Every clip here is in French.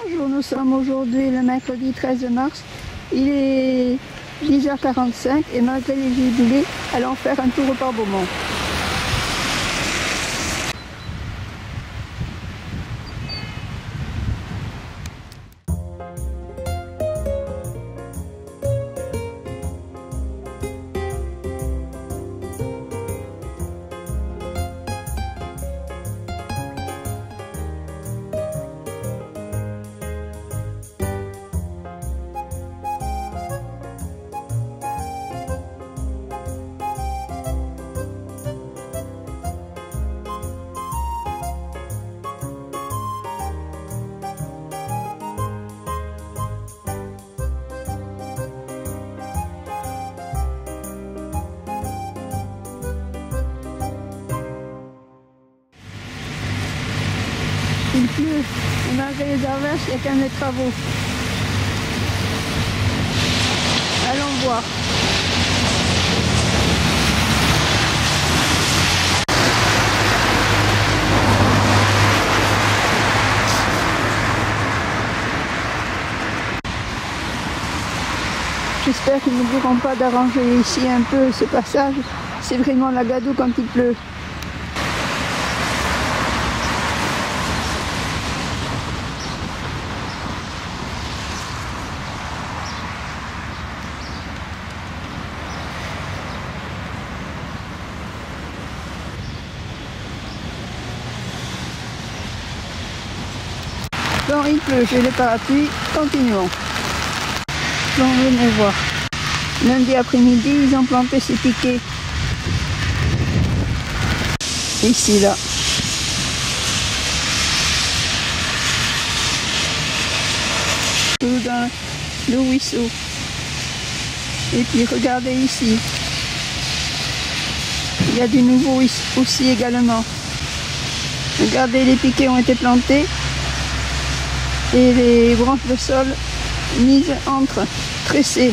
Bonjour, nous sommes aujourd'hui le mercredi 13 mars. Il est 10h45 et malgré les giboulées, allons faire un tour au port Beaumont. Il pleut, et malgré les averses, il y a quand même des travaux. Allons voir. J'espère qu'ils ne voudront pas d'arranger ici un peu ce passage. C'est vraiment la gadoue quand il pleut. Bon, il pleut, j'ai les parapluies, continuons. Bon, venez voir. Lundi après-midi, ils ont planté ces piquets. Ici, là. Tout dans le ruisseau. Et puis, regardez ici. Il y a du nouveau aussi également. Regardez, les piquets ont été plantés. Et les branches de sol mises entre, tressées.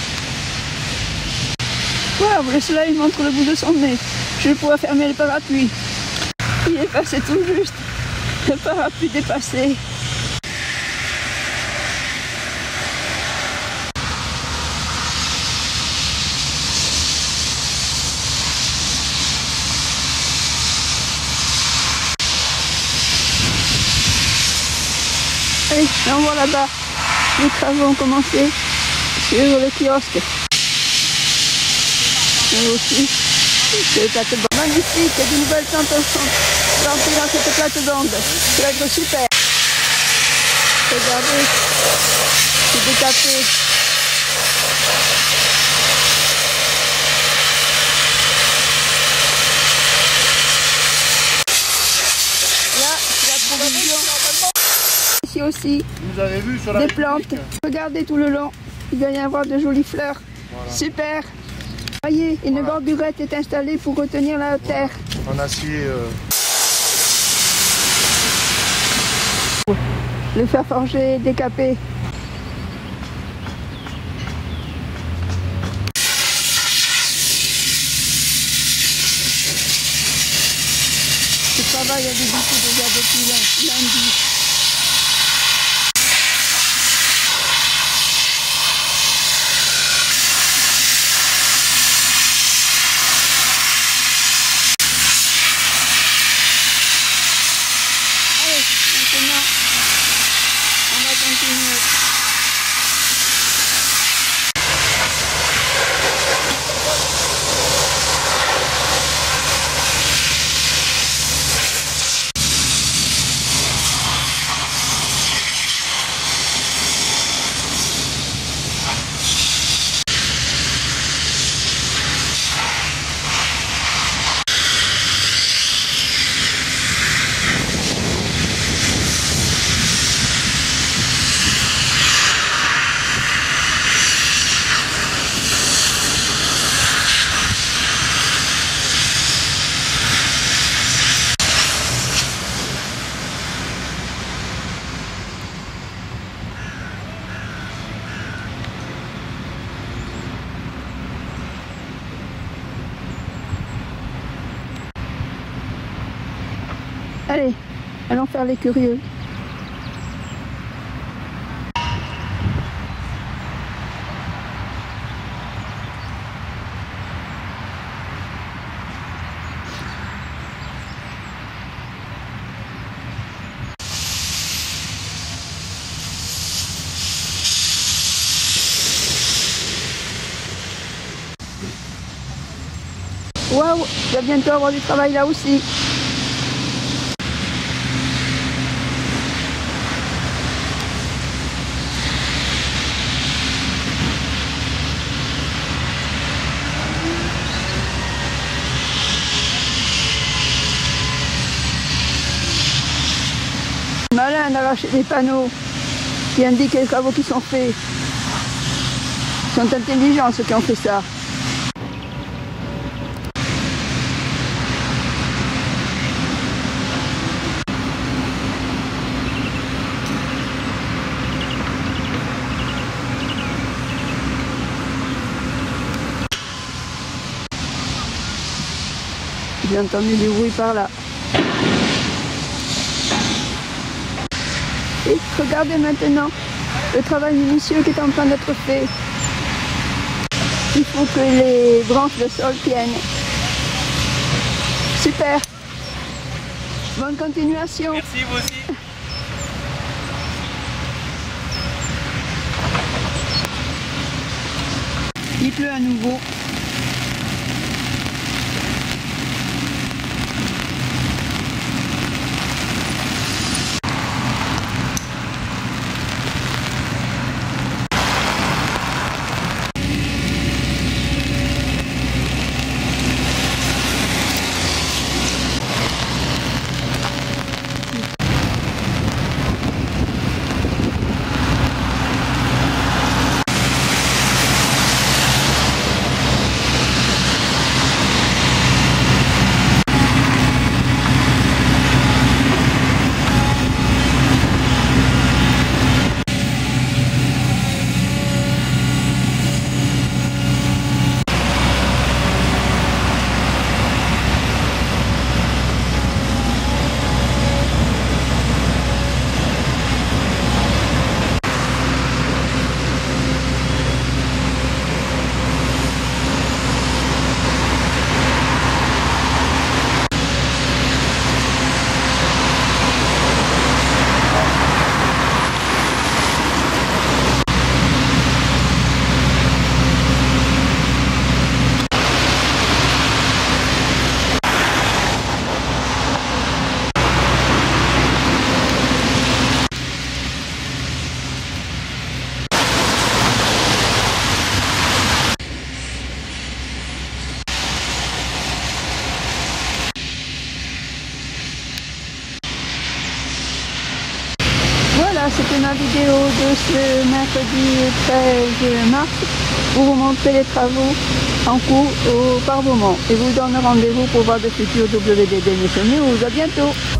Waouh, le soleil montre le bout de son nez. Je vais pouvoir fermer le parapluie. Il est passé tout juste. Le parapluie dépassé. Allez, on voit là-bas. Les travaux ont commencé sur le kiosque. Et aussi, c'est le plate-bande. Magnifique, de nouvelles plantations plantées dans cette plate-bande. Ça va être super. Regardez, c'est détapé. Là, c'est la provision. Ici aussi, vous avez vu sur la des plantes. Regardez tout le long, il va y avoir de jolies fleurs. Voilà. Super. Voyez, une bordurette est installée pour retenir la terre. En acier. Le fer forgé est décapé. Ce travail a débuté déjà depuis lundi. Allez, allons faire les curieux. Waouh, il va bientôt avoir du travail là aussi. Malin d'arracher des panneaux qui indiquent les travaux qui sont faits. Ils sont intelligents ceux qui ont fait ça. J'ai entendu du bruit par là. Et regardez maintenant le travail minutieux qui est en train d'être fait. Il faut que les branches de sol tiennent. Super. Bonne continuation. Merci, vous aussi. Il pleut à nouveau. Voilà, c'était ma vidéo de ce mercredi 13 mars pour vous montrer les travaux en cours au Parlement. Et vous donne rendez-vous pour voir de futurs WDD News. À bientôt!